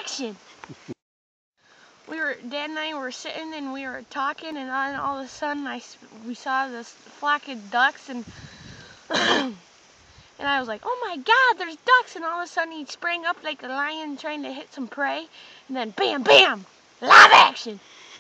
action! Dad and I were sitting and we were talking, and then all of a sudden we saw this flock of ducks, and and I was like, oh my God, there's ducks! And all of a sudden he sprang up like a lion trying to hit some prey, and then bam, bam, live action!